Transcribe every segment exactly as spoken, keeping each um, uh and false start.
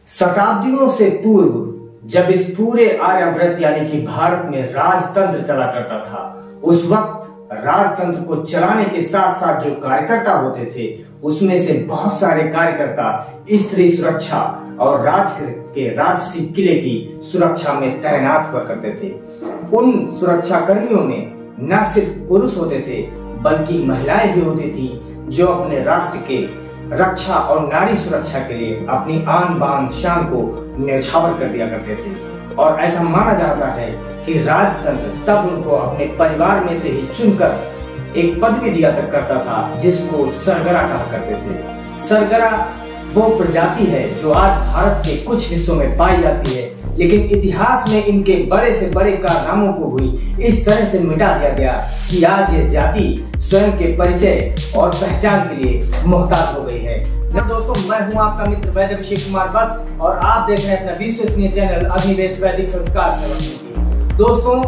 शताब्दियों से पूर्व जब इस पूरे आर्यावर्त यानी कि भारत में राजतंत्र चला करता था, उस वक्त राजतंत्र को चलाने के साथ साथ जो कार्यकर्ता होते थे उसमें से बहुत सारे कार्यकर्ता स्त्री सुरक्षा और राज के राजसी किले की सुरक्षा में तैनात हुआ करते थे। उन सुरक्षा कर्मियों में न सिर्फ पुरुष होते थे बल्कि महिलाएं भी होती थी जो अपने राष्ट्र के रक्षा और नारी सुरक्षा के लिए अपनी आन बान शान को न्यौछावर कर दिया करते थे। और ऐसा माना जाता है कि राजतंत्र तब उनको अपने परिवार में से ही चुनकर एक पदवी दिया तक करता था जिसको सरगरा कहा करते थे। सरगरा वो प्रजाति है जो आज भारत के कुछ हिस्सों में पाई जाती है, लेकिन इतिहास में इनके बड़े से बड़े कारनामों को हुई इस तरह से मिटा दिया गया कि आज ये जाति स्वयं के परिचय और पहचान के लिए मोहताज हो गई है। दोस्तों, मैं हूं आपका मित्र वैद्य अभिषेक कुमार वत्स और आप देख रहे हैं अपना विश्वसनीय चैनल अग्निवेश वैदिक संस्कार सेवा। दोस्तों,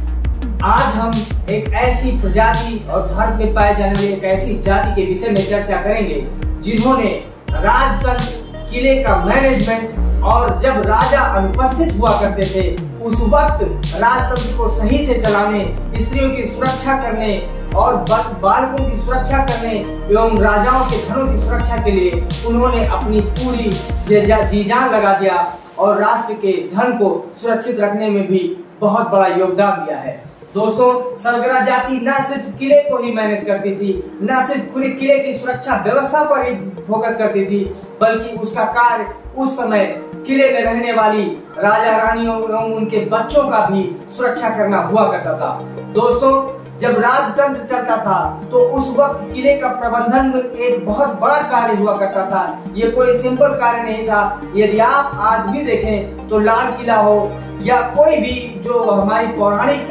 आज हम एक ऐसी प्रजाति और भारत में पाए जाने वाली एक ऐसी जाति के विषय में चर्चा करेंगे जिन्होंने राजतंत्र, किले का मैनेजमेंट और जब राजा अनुपस्थित हुआ करते थे उस वक्त राजतंत्र को सही से चलाने, स्त्रियों की सुरक्षा करने और बालकों की सुरक्षा करने एवं राजाओं के धनों की सुरक्षा के लिए उन्होंने अपनी पूरी जी जान लगा दिया और राष्ट्र के धन को सुरक्षित रखने में भी बहुत बड़ा योगदान दिया है। दोस्तों, सरगरा जाति न सिर्फ किले को ही मैनेज करती थी, न सिर्फ पूरे किले की सुरक्षा व्यवस्था पर ही फोकस करती थी, बल्कि उसका कार्य उस समय किले में रहने वाली राजा रानियों एवं उनके बच्चों का भी सुरक्षा करना हुआ करता था। दोस्तों, जब राजतंत्र चलता था तो उस वक्त किले का प्रबंधन एक बहुत बड़ा कार्य हुआ करता था। ये कोई सिंपल कार्य नहीं था। यदि आप आज भी देखें तो लाल किला हो या कोई भी जो हमारी पौराणिक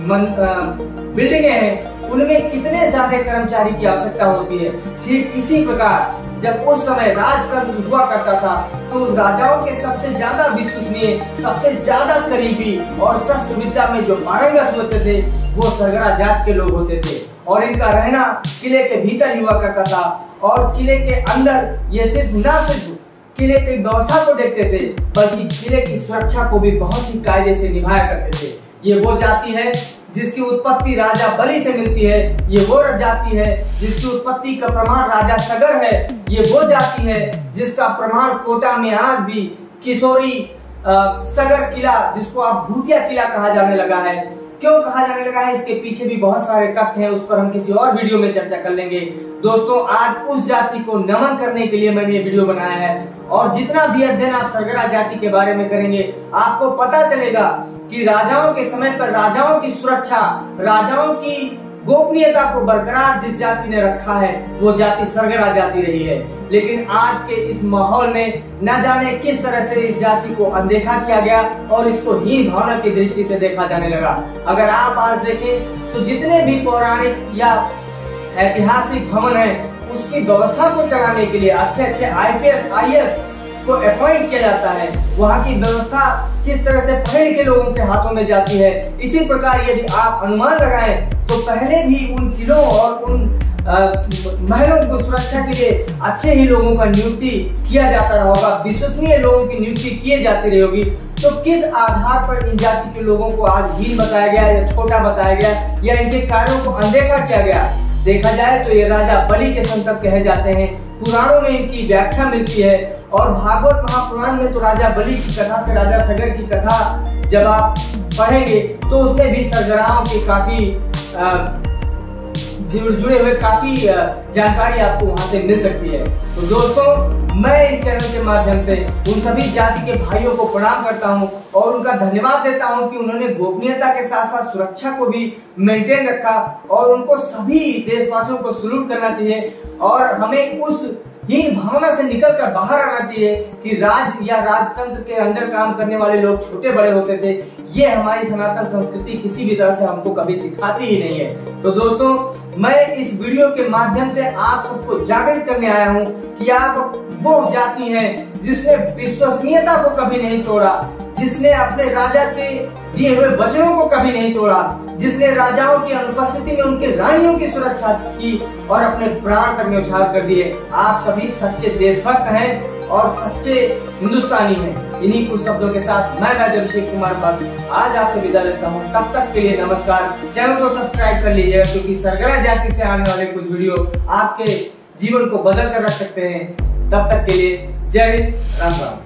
बिल्डिंगें हैं उनमें कितने ज्यादा कर्मचारी की आवश्यकता होती है। ठीक इसी प्रकार जब उस समय राजतंत्र हुआ करता था तो उस राजाओं के सबसे ज्यादा विश्वसनीय, सबसे ज्यादा करीबी और शस्त्र विद्या में जो पारंगत होते थे वो सरगरा जात के लोग होते थे और इनका रहना किले के भीतर ही हुआ करता था। और किले के अंदर ये सिर्फ न सिर्फ किले की व्यवस्था को देखते थे बल्कि किले की सुरक्षा को भी बहुत ही कायदे से निभाया करते थे। ये वो जाति है जिसकी उत्पत्ति राजा बलि से मिलती है। ये वो जाति है जिसकी उत्पत्ति का प्रमाण राजा सगर है। ये वो जाति है जिसका प्रमाण कोटा में आज भी किशोरी सगर किला, जिसको आप भूतिया किला कहा जाने लगा है। क्यों कहा जाने लगा है, इसके पीछे भी बहुत सारे तथ्य हैं, उस पर हम किसी और वीडियो में चर्चा कर लेंगे। दोस्तों, आज उस जाति को नमन करने के लिए मैंने ये वीडियो बनाया है और जितना भी अध्ययन आप सरगरा जाति के बारे में करेंगे आपको पता चलेगा कि राजाओं के समय पर राजाओं की सुरक्षा, राजाओं की गोपनीयता को बरकरार जिस जाति ने रखा है वो जाति सरगरा जाति रही है। लेकिन आज के इस माहौल में न जाने किस तरह से इस जाति को अनदेखा किया गया और इसको हीन भावना की दृष्टि से देखा जाने लगा। अगर आप आज देखें तो जितने भी पौराणिक या ऐतिहासिक भवन है उसकी व्यवस्था को चलाने के लिए अच्छे अच्छे I P S I A S को अपॉइंट किया जाता है। वहाँ की व्यवस्था किस तरह से पढ़े लिखे लोगों के हाथों में जाती है। इसी प्रकार यदि आप अनुमान लगाएं तो पहले भी उन किलों और उन महलों को सुरक्षा के लिए अच्छे ही लोगों का नियुक्ति किया जाता रहा होगा, विश्वसनीय लोगों की नियुक्ति किए जाती रही होगी। तो किस आधार पर इन जाति के लोगों को आज हीन बताया गया या छोटा बताया गया या इनके कार्यों को अनदेखा किया गया? देखा जाए तो ये राजा बलि के संतत कहे जाते हैं। पुराणों में इनकी व्याख्या मिलती है और भागवत महापुराण में तो राजा बलि की कथा से राजा सगर की कथा जब आप पढ़ेंगे तो उसमें भी सरगराओं के काफी जुड़े हुए काफी जानकारी आपको वहां से मिल सकती है। तो दोस्तों, मैं इस चैनल के माध्यम से उन सभी जाति के भाइयों को प्रणाम करता हूं और उनका धन्यवाद देता हूं कि उन्होंने गोपनीयता के साथ साथ सुरक्षा को भी मेंटेन रखा और उनको सभी देशवासियों को सलूट करना चाहिए और हमें उस हीन भावना से निकलकर बाहर आना चाहिए कि राज या राजतंत्र के अंडर काम करने वाले लोग छोटे बड़े होते थे। ये हमारी सनातन संस्कृति किसी भी तरह से हमको कभी सिखाती ही नहीं है। तो दोस्तों, मैं इस वीडियो के माध्यम से आप सबको जागृत करने आया हूँ कि आप वो जाति हैं जिसने विश्वसनीयता को कभी नहीं तोड़ा, जिसने अपने राजा के दिए हुए वचनों को कभी नहीं तोड़ा, जिसने राजाओं की अनुपस्थिति में उनके रानियों की सुरक्षा की और अपने प्राण तक न्यौछावर कर दिए। आप सभी सच्चे देशभक्त हैं और सच्चे हिंदुस्तानी हैं। इन्हीं कुछ शब्दों के साथ मैं राजा अभिषेक कुमार भट्ट आज आपसे विदा लेता हूँ। तब तक के लिए नमस्कार। चैनल को सब्सक्राइब कर लीजिएगा क्योंकि सरगना जाति से आने वाले कुछ वीडियो आपके जीवन को बदल कर रख सकते हैं। तब तक के लिए जय हिंद, राम राम।